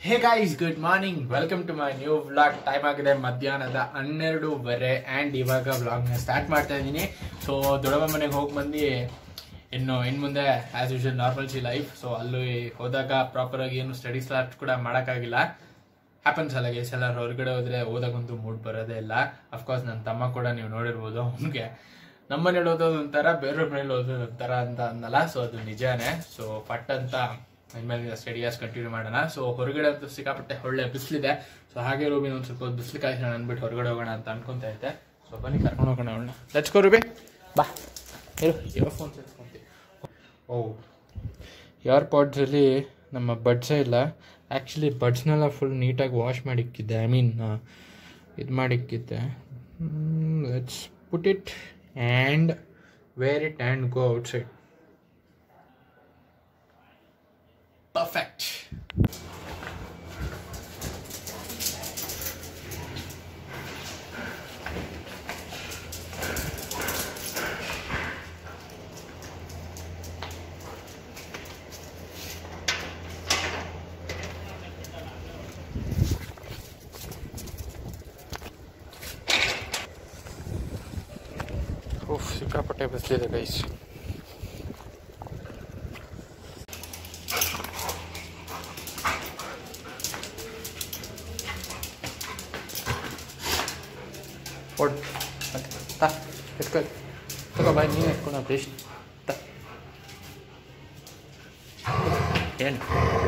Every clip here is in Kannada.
Hey guys, good morning. Welcome to my new vlog. Time ಆಗಿದೆ ಮಧ್ಯಾಹ್ನದ 12:30 and ಇವಾಗ vlog ನ ಸ್ಟಾರ್ಟ್ ಮಾಡ್ತಾ ಇದ್ದೀನಿ. ಸೊ ದೊಡ್ಡಮ್ಮ ಮನೆಗೆ ಹೋಗಿ ಬಂದು ಇನ್ನು ಮುಂದೆ as usual normalcy life. So ಅಲ್ಲಿ ಹೋದಾಗ ಪ್ರಾಪರ್ ಆಗಿ ಏನು ಸ್ಟಡಿ ಸ್ಟಾರ್ಟ್ ಕೂಡ ಮಾಡೋಕ್ಕಾಗಿಲ್ಲ. ಹ್ಯಾಪನ್ಸ್ ಅಲ್ಲ ಗೈಸ್, ಎಲ್ಲರೂ ಹೊರಗಡೆ ಹೋದ್ರೆ ಓದಕ್ಕಂತೂ ಮೂಡ್ ಬರೋದೇ ಇಲ್ಲ. ಅಫ್ಕೋರ್ಸ್ ನನ್ನ ತಮ್ಮ ಕೂಡ ನೀವು ನೋಡಿರ್ಬೋದು, ಅವನಿಗೆ ನಮ್ಮ ಮನೇಲಿ ಓದೋದು ಒಂಥರ, ಬೇರೆಯವ್ರ ಮನೇಲಿ ಓದೋದು ಒಂಥರ ಅಂತ ಅನ್ನಲ್ಲ. ಸೊ ಅದು ನಿಜಾನೇ. ಸೊ ಪಟ್ ಅಂತ ಇನ್ಮೇಲೆ ಸ್ಟಡಿಯಾಸ್ ಕಂಟಿನ್ಯೂ ಮಾಡೋಣ. ಸೊ ಹೊರಗಡೆ ಅಂತೂ ಸಿಕ್ಕಾಪಟ್ಟೆ ಒಳ್ಳೆ ಬಿಸಿಲಿದೆ. ಸೊ ಹಾಗೆ ರೂಬಿನ ಒಂದು ಸ್ವಲ್ಪ ಬಿಸಿಲು ಕಾಯಿಸೋಣ ಅಂದ್ಬಿಟ್ಟು ಹೊರಗಡೆ ಹೋಗೋಣ ಅಂತ ಅನ್ಕೊಂತ ಇದ್ದೆ. ಸೊ ಬನ್ನಿ ಕರ್ಕೊಂಡು ಹೋಗೋಣ ಅವಳನ್ನ. ಲೆಟ್ಸ್ ಗೋ ರೂಬಿ, ಬಾ. ಇಯರ್ಫೋನ್ಸ್ ಎತ್ಕೊಂತೀವಿ. ಇಯರ್ಪಾಡ್ಸಲ್ಲಿ ನಮ್ಮ ಬಡ್ಸೇ ಇಲ್ಲ. ಆ್ಯಕ್ಚುಲಿ ಬಡ್ಸ್ನೆಲ್ಲ ಫುಲ್ ನೀಟಾಗಿ ವಾಶ್ ಮಾಡಿಕ್ಕಿದ್ದೆ, ಇದು ಮಾಡಿಕ್ಕಿದ್ದೆ. Let's put it and wear it and go outside. Perfect. ಸಿಕ್ಕಾಪಟ್ಟೆ ಬಿಸಿಲಿದೆ ಗೈಸ್. ತಗೋ ಬಾಯ್, ನೀನು ಎತ್ಕೊಂಡ ಪ್ಲೀಸ್. ಏನು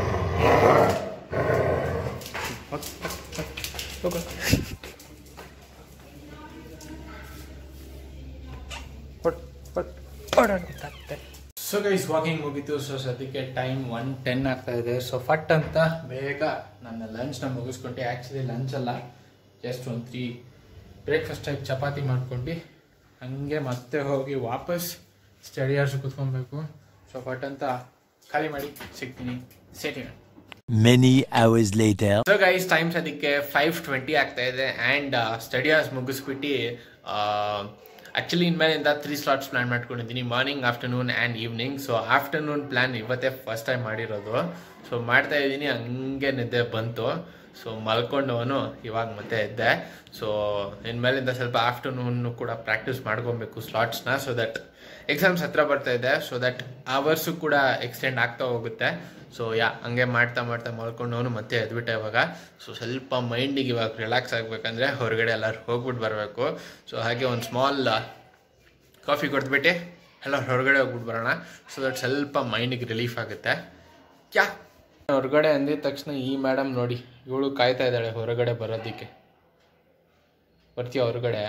ಸೊ ಗೈಸ್, ವಾಕಿಂಗ್ ಮುಗೀತು. ಸೊ ಸದ್ಯಕ್ಕೆ ಟೈಮ್ 1:10 ಆಗ್ತಾ ಇದೆ. ಸೊ ಫಟ್ ಅಂತ ಬೇಗ ನನ್ನ ಲಂಚ್ನ ಮುಗಿಸ್ಕೊಂಡೆ. ಆ್ಯಕ್ಚುಲಿ ಲಂಚ್ ಅಲ್ಲ, ಜಸ್ಟ್ ಒಂದು 3 ಬ್ರೇಕ್ಫಾಸ್ಟ್ ಟೈಪ್ ಚಪಾತಿ ಮಾಡ್ಕೊಂಡು ಹಂಗೆ ಮತ್ತೆ ಹೋಗಿ ವಾಪಸ್ ಸ್ಟಡಿ ಅವರ್ಸ್ ಕೂತ್ಕೊಬೇಕು. ಸೊ ಫಟ್ ಅಂತ ಖಾಲಿ ಮಾಡಿ ಸಿಗ್ತೀನಿ. Many hours later. So guys, time ಸದ್ಯಕ್ಕೆ 5:20 ಆಗ್ತಾ ಇದೆ ಆ್ಯಂಡ್ ಸ್ಟಡಿ ಅವರ್ಸ್ ಮುಗಿಸ್ಬಿಟ್ಟು ಆ್ಯಕ್ಚುಲಿ ಇನ್ಮೇಲಿಂದ 3 ಸ್ಲಾಟ್ಸ್ ಪ್ಲ್ಯಾನ್ ಮಾಡ್ಕೊಂಡಿದ್ದೀನಿ, morning, afternoon and evening. So afternoon plan ಇವತ್ತೇ ಫಸ್ಟ್ ಟೈಮ್ ಮಾಡಿರೋದು. ಸೊ ಮಾಡ್ತಾ ಇದ್ದೀನಿ, ಹಂಗೆ ನಿದ್ದೆ ಬಂತು. ಸೊ ಮಲ್ಕೊಂಡವನು ಇವಾಗ ಮತ್ತೆ ಎದ್ದೆ. ಸೊ ಇನ್ಮೇಲಿಂದ ಸ್ವಲ್ಪ ಆಫ್ಟರ್ನೂನ್ ಕೂಡ ಪ್ರಾಕ್ಟೀಸ್ ಮಾಡ್ಕೊಬೇಕು ಸ್ಲಾಟ್ಸ್ನ. ಸೊ ದಟ್ ಎಕ್ಸಾಮ್ಸ್ ಹತ್ರ ಬರ್ತಾ ಇದೆ. ಸೊ ದಟ್ ಅವರ್ಸು ಕೂಡ ಎಕ್ಸ್ಟೆಂಡ್ ಆಗ್ತಾ ಹೋಗುತ್ತೆ. ಸೊ ಹಂಗೆ ಮಾಡ್ತಾ ಮಲ್ಕೊಂಡವನು ಮತ್ತೆ ಎದ್ಬಿಟ್ಟೆ ಇವಾಗ. ಸೊ ಸ್ವಲ್ಪ ಮೈಂಡಿಗೆ ಇವಾಗ ರಿಲ್ಯಾಕ್ಸ್ ಆಗಬೇಕಂದ್ರೆ ಹೊರಗಡೆ ಎಲ್ಲರೂ ಹೋಗ್ಬಿಟ್ಟು ಬರಬೇಕು. ಸೊ ಹಾಗೆ ಒಂದು ಸ್ಮಾಲ್ ಕಾಫಿ ಕೊಡ್ಬಿಟ್ಟು ಎಲ್ಲರೂ ಹೊರಗಡೆ ಹೋಗ್ಬಿಟ್ಟು ಬರೋಣ. ಸೊ ದಟ್ ಸ್ವಲ್ಪ ಮೈಂಡಿಗೆ ರಿಲೀಫ್ ಆಗುತ್ತೆ. ಹೊರಗಡೆ ಅಂದಿದ ತಕ್ಷಣ ಈ ಮೇಡಮ್ ನೋಡಿ, ಇವಳು ಕಾಯ್ತಾ ಇದ್ದಾಳೆ ಹೊರಗಡೆ ಬರೋದಕ್ಕೆ. ಬರ್ತೀಯ ಹೊರಗಡೆ?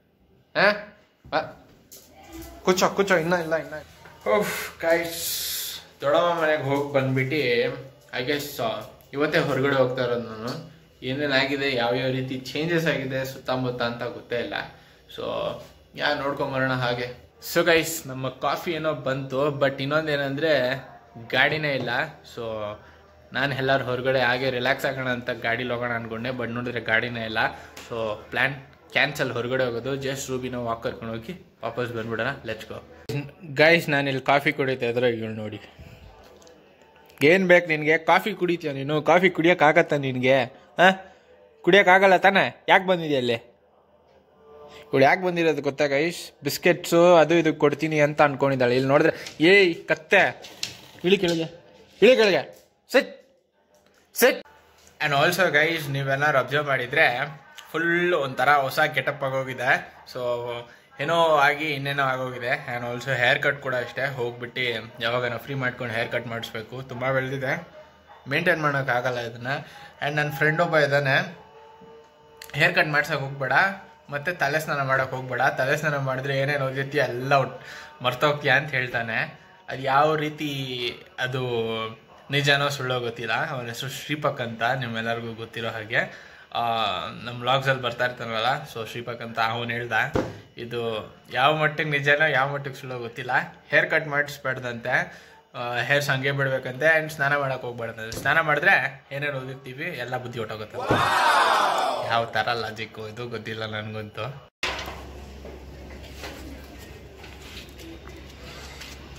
ಕೂಚೋ ಇನ್ನ ಗೈಸ್, ದೊಡ್ಡಮ್ಮ ಮನೆಗೆ ಹೋಗಿ ಬಂದ್ಬಿಟ್ಟು ಐ ಗೆಸ್ ಇವತ್ತೇ ಹೊರಗಡೆ ಹೋಗ್ತಾ ಇರೋದು ನಾನು. ಏನೇನಾಗಿದೆ, ಯಾವ್ಯಾವ ರೀತಿ ಚೇಂಜಸ್ ಆಗಿದೆ ಸುತ್ತಮುತ್ತ ಅಂತ ಗೊತ್ತೇ ಇಲ್ಲ. ಸೊ ನೋಡ್ಕೊಂಬರೋಣ ಹಾಗೆ. ಸೊ ಗೈಸ್, ನಮ್ಮ ಕಾಫಿ ಏನೋ ಬಂತು, ಬಟ್ ಇನ್ನೊಂದೇನೆಂದರೆ ಗಾಡಿನೇ ಇಲ್ಲ. ಸೊ ನಾನು ಎಲ್ಲರೂ ಹೊರಗಡೆ ಹಾಗೆ ರಿಲ್ಯಾಕ್ಸ್ ಆಗೋಣ ಅಂತ ಗಾಡೀಲಿ ಹೋಗೋಣ ಅಂದ್ಕೊಂಡೆ, ಬಟ್ ನೋಡಿದ್ರೆ ಗಾಡಿನೇ ಇಲ್ಲ. ಸೊ ಪ್ಲ್ಯಾನ್ ಕ್ಯಾನ್ಸಲ್, ಹೊರಗಡೆ ಹೋಗೋದು. ಜಸ್ಟ್ ರೂಬಿನ ವಾಕ್ ಕರ್ಕೊಂಡು ಹೋಗಿ ವಾಪಸ್ ಬಂದ್ಬಿಡೋಣ. Let's go. ಗೈಸ್, ನಾನಿಲ್ಲಿ ಕಾಫಿ ಕುಡಿತಾ ಇದ್ರೆ ಇವಳು ನೋಡಿ, ಏನು ಬೇಕು ನಿನಗೆ? ಕಾಫಿ ಕುಡಿತೀಯ ನೀನು? ಕಾಫಿ ಕುಡಿಯೋಕ್ಕಾಗತ್ತ ನಿನಗೆ? ಕುಡಿಯೋಕ್ಕಾಗಲ್ಲ ತಾನೆ? ಯಾಕೆ ಬಂದಿದೆಯಾ ಅಲ್ಲಿ? ಇವಳು ಯಾಕೆ ಬಂದಿರೋದು ಗೊತ್ತಾ ಗೈಸ್? ಬಿಸ್ಕೆಟ್ಸು ಅದು ಇದು ಕೊಡ್ತೀನಿ ಅಂತ ಅನ್ಕೊಂಡಿದ್ದಾಳೆ. ಇಲ್ಲಿ ನೋಡಿದ್ರೆ ಏಯ್ ಕತ್ತೆ, ಇಳಿ ಕೆಳಗೆ ಸಿಟ್. ಆ್ಯಂಡ್ ಆಲ್ಸೋ ಗೈಸ್, ನೀವೆಲ್ಲರೂ ಅಬ್ಸರ್ವ್ ಮಾಡಿದರೆ ಫುಲ್ ಒಂಥರ ಹೊಸ ಗೆಟಪ್ ಆಗೋಗಿದೆ. ಸೊ ಏನೋ ಆಗಿ ಇನ್ನೇನೋ ಆಗೋಗಿದೆ. ಆ್ಯಂಡ್ ಆಲ್ಸೋ ಹೇರ್ ಕಟ್ ಕೂಡ ಅಷ್ಟೇ, ಹೋಗ್ಬಿಟ್ಟು ಯಾವಾಗ ನಾವು ಫ್ರೀ ಮಾಡ್ಕೊಂಡು ಹೇರ್ ಕಟ್ ಮಾಡಿಸ್ಬೇಕು. ತುಂಬ ಬೆಳೆದಿದೆ, ಮೇಂಟೈನ್ ಮಾಡೋಕ್ಕಾಗಲ್ಲ ಇದನ್ನು. ಆ್ಯಂಡ್ ನನ್ನ ಫ್ರೆಂಡ್ ಒಬ್ಬ ಇದ್ದಾನೆ, ಹೇರ್ ಕಟ್ ಮಾಡ್ಸೋಕೆ ಹೋಗ್ಬೇಡ, ಮತ್ತು ತಲೆ ಸ್ನಾನ ಮಾಡೋಕೆ ಹೋಗ್ಬೇಡ, ತಲೆ ಸ್ನಾನ ಮಾಡಿದ್ರೆ ಏನೇನು ಓದಿರ್ತೀಯ ಎಲ್ಲ ಮರ್ತೋಗ್ತೀಯ ಅಂತ ಹೇಳ್ತಾನೆ. ಅದು ಯಾವ ರೀತಿ ಅದು ನಿಜನೋ ಸುಳ್ಳೋ ಗೊತ್ತಿಲ್ಲ. ಅವನ ಹೆಸರು ಶ್ರೀಪಕ್ ಅಂತ, ನಿಮ್ಮೆಲ್ಲರಿಗೂ ಗೊತ್ತಿರೋ ಹಾಗೆ. ನಮ್ಮ ವ್ಲಾಗ್ಸಲ್ಲಿ ಬರ್ತಾ ಇರ್ತಾನಲ್ಲ, ಸೊ ಶ್ರೀಪಕ್ ಅಂತ. ಅವನು ಹೇಳ್ದ ಇದು ಯಾವ ಮಟ್ಟಿಗೆ ನಿಜನೋ ಯಾವ ಮಟ್ಟಿಗೆ ಸುಳ್ಳೋ ಗೊತ್ತಿಲ್ಲ, ಹೇರ್ ಕಟ್ ಮಾಡಿಸ್ಬಾರ್ದಂತೆ, ಹೇರ್ಸ್ ಹಂಗೆ ಬಿಡ್ಬೇಕಂತೆ, ಆ್ಯಂಡ್ ಸ್ನಾನ ಮಾಡೋಕೆ ಹೋಗ್ಬಾರ್ದಂತೆ. ಸ್ನಾನ ಮಾಡಿದ್ರೆ ಏನೇನು ಓದಿರ್ತೀವಿ ಎಲ್ಲ ಬುದ್ಧಿ ಹೊಟ್ಟೋಗುತ್ತೆ. ಯಾವ ಥರ ಲಾಜಿಕ್ಕು ಇದು ಗೊತ್ತಿಲ್ಲ ನನಗಂತೂ.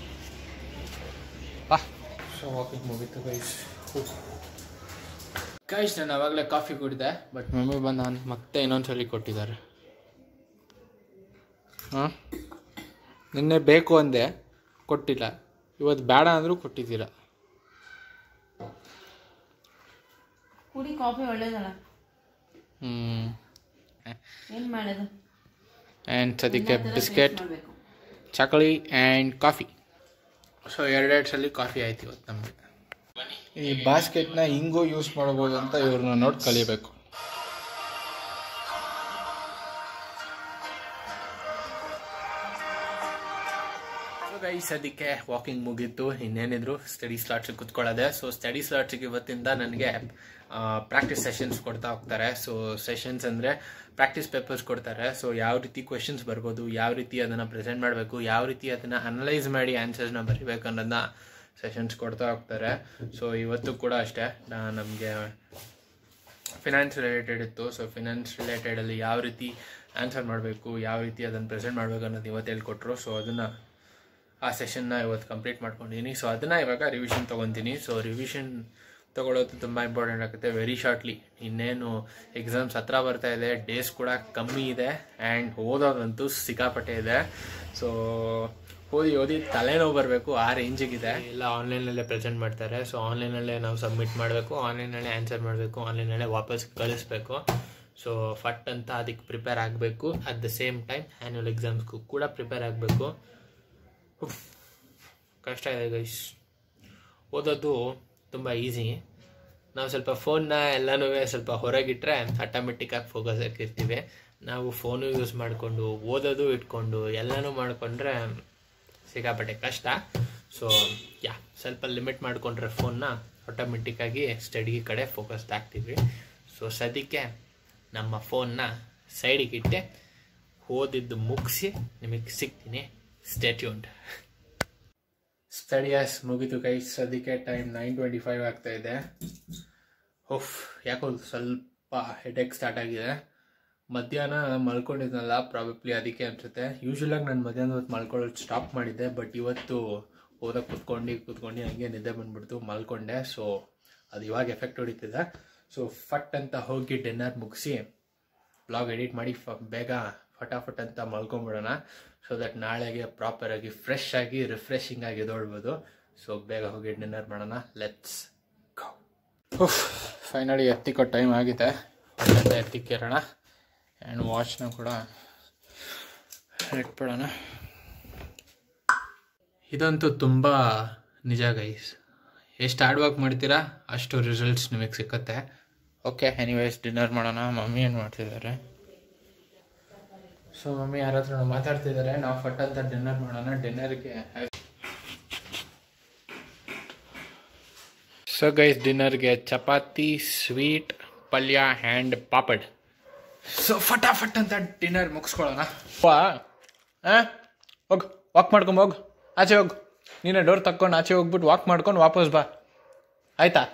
ಸೊ ವಾಕಿಂಗ್ ಮುಗೀತು ಗೈಸ್. ಗೈಸ್ ನಾನು ಆವಾಗಲೇ ಕಾಫಿ ಕುಡಿದೆ, ಬಟ್ ಮಮ್ಮಿ ಬಂದು ನಾನು ಮತ್ತೆ ಇನ್ನೊಂದ್ಸಲಿ ಕೊಟ್ಟಿದ್ದಾರೆ. ಹಾಂ, ನಿನ್ನೆ ಬೇಕು ಅಂದೆ ಕೊಟ್ಟಿಲ್ಲ, ಇವತ್ತು ಬೇಡ ಅಂದರೂ ಕೊಟ್ಟಿದ್ದೀರ. ಕುಡಿ, ಕಾಫಿ ಒಳ್ಳೇದಲ್ಲ. ಏನು ಮಾಡೋದು? ಆ್ಯಂಡ್ ಸದ್ಯಕ್ಕೆ biscuit, chakli and coffee. So 2 ಸಲ ಕಾಫಿ ಆಯ್ತು ಇವತ್ತು ನಮಗೆ. ಈ ಬಾಸ್ಕೆಟ್ನ ಹಿಂಗೂ ಯೂಸ್ ಮಾಡ್ಬೋದು ಅಂತ ಇವ್ರನ್ನ ನೋಡಿ ಕಲಿಬೇಕು. ಸದ್ಯಕ್ಕೆ ವಾಕಿಂಗ್ ಮುಗೀತು, ಇನ್ನೇನಿದ್ರು ಸ್ಟಡಿ ಸ್ಲಾಟ್ಸಿಗೆ ಕುತ್ಕೊಳ್ಳೋದೆ. ಸೊ ಸ್ಟಡಿ ಸ್ಲಾಟ್ಸಿಗೆ ಇವತ್ತಿಂದ ನನಗೆ ಪ್ರಾಕ್ಟೀಸ್ ಸೆಷನ್ಸ್ ಕೊಡ್ತಾ ಹೋಗ್ತಾರೆ. ಸೊ ಸೆಷನ್ಸ್ ಅಂದರೆ ಪ್ರಾಕ್ಟೀಸ್ ಪೇಪರ್ಸ್ ಕೊಡ್ತಾರೆ. ಸೊ ಯಾವ ರೀತಿ ಕ್ವೆಶನ್ಸ್ ಬರ್ಬೋದು, ಯಾವ ರೀತಿ ಅದನ್ನು ಪ್ರೆಸೆಂಟ್ ಮಾಡಬೇಕು, ಯಾವ ರೀತಿ ಅದನ್ನು ಅನಲೈಸ್ ಮಾಡಿ ಆನ್ಸರ್ಸ್ನ ಬರೀಬೇಕು ಅನ್ನೋದನ್ನ ಸೆಷನ್ಸ್ ಕೊಡ್ತಾ ಹೋಗ್ತಾರೆ. ಸೊ ಇವತ್ತು ಕೂಡ ಅಷ್ಟೇ ನಮಗೆ ಫಿನಾನ್ಸ್ ರಿಲೇಟೆಡ್ ಇತ್ತು. ಸೊ ಫಿನಾನ್ಸ್ ರಿಲೇಟೆಡಲ್ಲಿ ಯಾವ ರೀತಿ ಆನ್ಸರ್ ಮಾಡಬೇಕು, ಯಾವ ರೀತಿ ಅದನ್ನು ಪ್ರೆಸೆಂಟ್ ಮಾಡಬೇಕು ಅನ್ನೋದು ಇವತ್ತು ಹೇಳ್ಕೊಟ್ರು. ಸೊ ಅದನ್ನು ಆ ಸೆಷನ್ನ ಇವತ್ತು ಕಂಪ್ಲೀಟ್ ಮಾಡ್ಕೊಂಡಿದ್ದೀನಿ. ಸೊ ಅದನ್ನು ಇವಾಗ ರಿವಿಷನ್ ತೊಗೊತೀನಿ. ಸೊ ರಿವಿಷನ್ ತೊಗೊಳ್ಳೋದು ತುಂಬ ಇಂಪಾರ್ಟೆಂಟ್ ಆಗುತ್ತೆ. ವೆರಿ ಶಾರ್ಟ್ಲಿ ಇನ್ನೇನು ಎಕ್ಸಾಮ್ಸ್ ಹತ್ರ ಬರ್ತಾ ಇದೆ, ಡೇಸ್ ಕೂಡ ಕಮ್ಮಿ ಇದೆ, ಆ್ಯಂಡ್ ಓದೋದಂತೂ ಸಿಕ್ಕಾಪಟ್ಟೆ ಇದೆ. ಸೊ ಓದಿ ತಲೆನೋವು ಬರಬೇಕು, ಆ ರೇಂಜಿಗಿದೆ. ಎಲ್ಲ ಆನ್ಲೈನಲ್ಲೇ ಪ್ರೆಸೆಂಟ್ ಮಾಡ್ತಾರೆ. ಸೊ ಆನ್ಲೈನಲ್ಲೇ ನಾವು ಸಬ್ಮಿಟ್ ಮಾಡಬೇಕು, ಆನ್ಲೈನಲ್ಲೇ ಆನ್ಸರ್ ಮಾಡಬೇಕು, ಆನ್ಲೈನಲ್ಲೇ ವಾಪಸ್ ಕಳಿಸ್ಬೇಕು. ಸೊ ಫಟ್ ಅಂತ ಅದಕ್ಕೆ ಪ್ರಿಪೇರ್ ಆಗಬೇಕು. At the same time annual ಎಕ್ಸಾಮ್ಸ್ಗೂ ಕೂಡ ಪ್ರಿಪೇರ್ ಆಗಬೇಕು. ಕಷ್ಟ ಇದೆ ಗೈಸ್. ಓದೋದು ತುಂಬ ಈಸಿ. ನಾವು ಸ್ವಲ್ಪ ಫೋನ್ನ ಎಲ್ಲನೂ ಸ್ವಲ್ಪ ಹೊರಗಿಟ್ರೆ ಆಟೋಮೆಟಿಕ್ಕಾಗಿ ಫೋಕಸ್ ಹಾಕಿರ್ತೀವಿ. ನಾವು ಫೋನು ಯೂಸ್ ಮಾಡಿಕೊಂಡು ಓದೋದು ಇಟ್ಕೊಂಡು ಎಲ್ಲನೂ ಮಾಡಿಕೊಂಡ್ರೆ ಸಿಕ್ಕಾಪಟ್ಟೆ ಕಷ್ಟ. ಸೊ ಸ್ವಲ್ಪ ಲಿಮಿಟ್ ಮಾಡಿಕೊಂಡ್ರೆ ಫೋನ್ನ ಆಟೋಮೆಟಿಕ್ಕಾಗಿ ಸ್ಟಡಿ ಕಡೆ ಫೋಕಸ್ ಆಗ್ತೀವಿ. ಸೊ ಸದ್ಯಕ್ಕೆ ನಮ್ಮ ಫೋನ್ನ ಸೈಡಿಗೆ ಇಟ್ಟೆ ಓದಿದ್ದು ಮುಗಿಸಿ ನಿಮಗೆ ಸಿಗ್ತೀನಿ. Stay tuned. ಸ್ಟಡಿಯಾಸ್ ಮುಗಿತು ಗೈಸ್. ಸದ್ಯಕ್ಕೆ ಟೈಮ್ 9:25 ಆಗ್ತಾ ಇದೆ. ಯಾಕೋ ಸ್ವಲ್ಪ ಹೆಡೇಕ್ ಸ್ಟಾರ್ಟ್ ಆಗಿದೆ. ಮಧ್ಯಾಹ್ನ ಮಲ್ಕೊಂಡಿದ್ನಲ್ಲ, ಪ್ರಾಬಬ್ಲಿ ಅದಕ್ಕೆ ಅನ್ಸುತ್ತೆ. ಯೂಶ್ವಲಾಗಿ ನಾನು ಮಧ್ಯಾಹ್ನ ಹೊತ್ತು ಮಲ್ಕೊಳ್ಳೋದು ಸ್ಟಾಪ್ ಮಾಡಿದ್ದೆ, ಬಟ್ ಇವತ್ತು ಓದಕ್ಕೆ ಕೂತ್ಕೊಂಡು ಹಂಗೆ ನಿದ್ದೆ ಬಂದ್ಬಿಡ್ತು, ಮಲ್ಕೊಂಡೆ. ಸೊ ಅದು ಇವಾಗ ಎಫೆಕ್ಟ್ ಹೊಡಿತಿದೆ. ಸೊ ಫಟ್ ಅಂತ ಹೋಗಿ ಡಿನ್ನರ್ ಮುಗಿಸಿ ಬ್ಲಾಗ್ ಎಡಿಟ್ ಮಾಡಿ ಬೇಗ ಫಟಾಫಟ್ ಅಂತ ಮಲ್ಕೊಂಡ್ಬಿಡೋಣ. ಸೊ ದಟ್ ನಾಳೆಗೆ ಪ್ರಾಪರಾಗಿ ಫ್ರೆಶ್ ಆಗಿ ರಿಫ್ರೆಶಿಂಗ್ ಆಗಿ ಎದ್ದೊಳ್ಬೋದು. ಸೊ ಬೇಗ ಹೋಗಿ ಡಿನ್ನರ್ ಮಾಡೋಣ. Let's go. ಫೈನಲಿ ಎತ್ತಿಕೋ ಟೈಮ್ ಆಗಿದೆ. ಎತ್ತಿಕ್ಕಿರೋಣ ಆ್ಯಂಡ್ ವಾಚ್ನ ಕೂಡ ಇಟ್ಬಿಡೋಣ. ಇದಂತೂ ತುಂಬ ನಿಜ ಗೈಸ್. ಎಷ್ಟು ಹಾರ್ಡ್ ವರ್ಕ್ ಮಾಡ್ತೀರಾ ಅಷ್ಟು ರಿಸಲ್ಟ್ಸ್ ನಿಮಗೆ ಸಿಕ್ಕತ್ತೆ. ಓಕೆ, ಎನಿವೇಸ್ ಡಿನ್ನರ್ ಮಾಡೋಣ. ಮಮ್ಮಿ ಏನು ಮಾಡ್ತಿದ್ದಾರೆ? ಸೊ ಮಮ್ಮಿ ಯಾರ ಹತ್ರ ಮಾತಾಡ್ತಿದ್ದಾರೆ. ನಾವು ಫಟ್ ಅಂತ ಡಿನ್ನರ್ ಮಾಡೋಣ. ಡಿನ್ನರ್ಗೆ ಸೊ ಗೈಸ್, ಡಿನ್ನರ್ಗೆ ಚಪಾತಿ, ಸ್ವೀಟ್, ಪಲ್ಯ ಆ್ಯಂಡ್ ಪಾಪಡ್. ಸೊ ಫಟಾಫಟ್ ಅಂತ ಡಿನ್ನರ್ ಮುಗಿಸ್ಕೊಳ್ಳೋಣ. ಹೋಗು, ವಾಕ್ ಮಾಡ್ಕೊಂಡು ಹೋಗು, ಆಚೆ ಹೋಗು. ನೀನೇ ಡೋರ್ ತಕ್ಕೊಂಡು ಆಚೆ ಹೋಗ್ಬಿಟ್ಟು ವಾಕ್ ಮಾಡ್ಕೊಂಡು ವಾಪಸ್ ಬಾ, ಆಯ್ತಾ?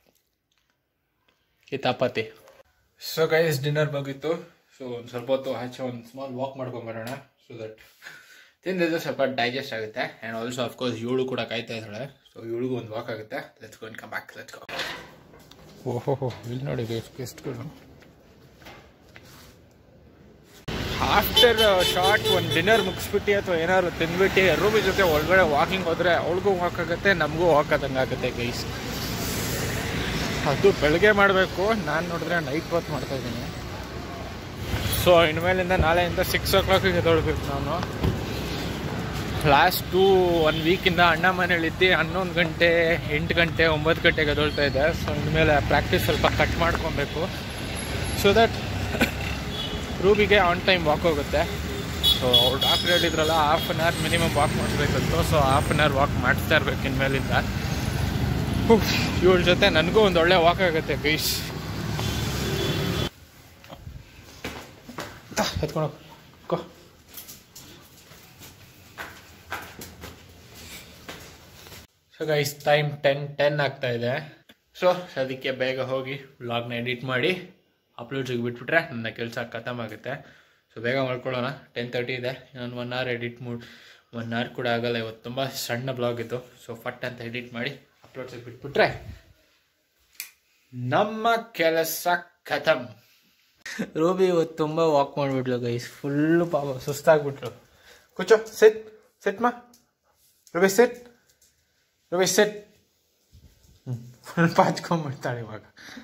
ಈ ಚಪಾತಿ. ಸೊ ಗೈಸ್, ಡಿನ್ನರ್ ಮುಗೀತು. ಸೊ ಒಂದು ಸ್ವಲ್ಪ ಹೊತ್ತು ಆಚೆ ಒಂದು ಸ್ಮಾಲ್ ವಾಕ್ ಮಾಡ್ಕೊಂಬರೋಣ. ಸೊ ದಟ್ ತಿಂದಿದ್ದು ಸ್ವಲ್ಪ ಡೈಜೆಸ್ಟ್ ಆಗುತ್ತೆ. ಆ್ಯಂಡ್ ಆಲ್ಸೋ ಅಫ್ಕೋರ್ಸ್ ಇವಳು ಕೂಡ ಕಾಯ್ತಾ ಇದ್ದಾಳೆ. ಸೊ ಇವಳಿಗೂ ಒಂದು ವಾಕ್ ಆಗುತ್ತೆ. Let's go and come back. Let's go. ಓಹೋ, ಇಲ್ಲಿ ನೋಡಿ ಗೆಸ್ಟ್ಗಳು. ಆಫ್ಟರ್ ಶಾರ್ಟ್ ಒಂದು ಡಿನ್ನರ್ ಮುಗಿಸ್ಬಿಟ್ಟು ಅಥವಾ ಏನಾದ್ರು ತಿಂದ್ಬಿಟ್ಟು ರೂಬಿ ಜೊತೆ ಒಳಗಡೆ ವಾಕಿಂಗ್ ಹೋದರೆ ಅವಳಿಗೂ ವಾಕ್ ಆಗುತ್ತೆ, ನಮಗೂ ವಾಕ್ ಆದಂಗೆ ಆಗುತ್ತೆ ಗೈಸ್. ಅದು ಬೆಳಗ್ಗೆ ಮಾಡಬೇಕು. ನಾನು ನೋಡಿದ್ರೆ ನೈಟ್ ವಾಕ್ ಮಾಡ್ತಾಯಿದ್ದೀನಿ. ಸೊ ಇನ್ಮೇಲಿಂದ ನಾಳೆಯಿಂದ 6 o'clock ಎದ್ದೊಳ್ಬೇಕು ನಾನು. ಲಾಸ್ಟ್ 1 ವೀಕಿಂದ ಅಣ್ಣ ಮನೇಲಿದ್ದು 11 ಗಂಟೆ, 8 ಗಂಟೆ, 9 ಗಂಟೆಗೆ ಎದ್ದೊಳ್ತಾ ಇದ್ದೆ. ಸೊ ಇನ್ಮೇಲೆ ಪ್ರಾಕ್ಟೀಸ್ ಸ್ವಲ್ಪ ಕಟ್ ಮಾಡ್ಕೊಬೇಕು. ಸೊ ದಟ್ ರೂಬಿಗೆ ಆನ್ ಟೈಮ್ ವಾಕ್ ಹೋಗುತ್ತೆ. ಸೊ ಅವ್ರು ಡಾಕ್ಟ್ರ್ ಹೇಳಿದ್ರಲ್ಲ half an hour minimum walk ಮಾಡಬೇಕಂತ. So half an hour walk ಮಾಡ್ತಾ ಇರ್ಬೇಕು ಇನ್ಮೇಲಿಂದ. ಇವಳ ಜೊತೆ ನನಗೂ ಒಂದು ಒಳ್ಳೆ ವಾಕ್ ಆಗುತ್ತೆ ಗೈಸ್. ಎತ್ಕೊಂಡು ಸೊ ಗೈಸ್, ಟೈಮ್ 10:10 ಆಗ್ತಾ ಇದೆ. ಸೊ ಅದಕ್ಕೆ ಬೇಗ ಹೋಗಿ ವ್ಲಾಗ್ನ ಎಡಿಟ್ ಮಾಡಿ ಅಪ್ಲೋಡ್ಸಿಗೆ ಬಿಟ್ಬಿಟ್ರೆ ನನ್ನ ಕೆಲಸ ಖತಮ್ ಆಗುತ್ತೆ. ಸೊ ಬೇಗ ಮಾಡ್ಕೊಳ್ಳೋಣ. 10:30 ಇದೆ. ನಾನು 1 hour ಎಡಿಟ್ 1 hour ಕೂಡ ಆಗಲ್ಲ. ಇವತ್ತು ತುಂಬ ಸಣ್ಣ ಬ್ಲಾಗ್ ಇತ್ತು. ಸೊ ಫಟ್ ಅಂತ ಎಡಿಟ್ ಮಾಡಿ ಅಪ್ಲೋಡ್ಸಿಗೆ ಬಿಟ್ಬಿಟ್ರೆ ನಮ್ಮ ಕೆಲಸ ಖತಮ್. ರೂಬಿ ಇವತ್ತು ತುಂಬಾ ವಾಕ್ ಮಾಡ್ಬಿಟ್ಲು ಗೈಸ್, ಫುಲ್ಲು ಪಾಪ ಸುಸ್ತಾಗ್ಬಿಟ್ಲು. ಕೂಚೋ, ಸೆಟ್ ಮಾ ರೂಬಿ, ಸೆಟ್. ಫುಲ್ ಪಾಚ್ಕೊಂಡ್ಬಿಡ್ತಾಳೆ ಇವಾಗ.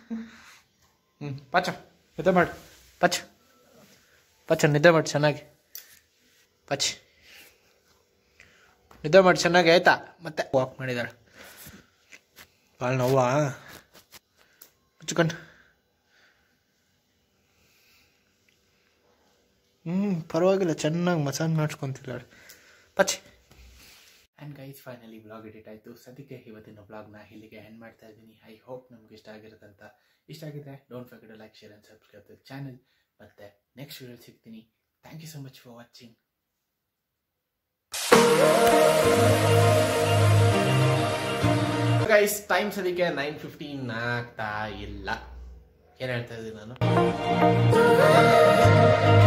ಪಾಚ ನಿದ್ದೆ ಮಾಡು, ಪಾಚ ನಿದ್ದೆ ಮಾಡಿ ಚೆನ್ನಾಗಿ, ನಿದ್ದೆ ಮಾಡಿ ಚೆನ್ನಾಗಿ ಆಯ್ತಾ. ಮತ್ತೆ ವಾಕ್ ಮಾಡಿದಾಳೆ, ಭಾಳ ನೋವಾ ಮುಚ್ಕೊಂಡು. ಪರವಾಗಿಲ್ಲ, ಚೆನ್ನಾಗಿ ಮಸಾಜ್ ಮಾಡಿಸ್ಕೊಂತಿದ್ದಾಳೆ. And guys, finally vlog edit ಆಯಿತು. ಸದ್ಯಕ್ಕೆ ಇವತ್ತಿನ ವ್ಲಾಗ್ನ ಇಲ್ಲಿಗೆ ಎಂಡ್ ಮಾಡ್ತಾ ಇದ್ದೀನಿ. ಐ ಹೋಪ್ ನಮ್ಗೆ ಇಷ್ಟ ಆಗಿರುತ್ತಂತ. ಇಷ್ಟ ಆಗಿದ್ರೆ don't forget to like, share and subscribe the channel. ಮತ್ತೆ ನೆಕ್ಸ್ಟ್ ವಿಡಿಯೋ ಸಿಗ್ತೀನಿ. Thank you so much for watching. Guys, time ಸದ್ಯಕ್ಕೆ 9:15 ಆಗ್ತಾ ಇಲ್ಲ. ಏನು ಹೇಳ್ತಾ ಇದ್ದೀನಿ ನಾನು?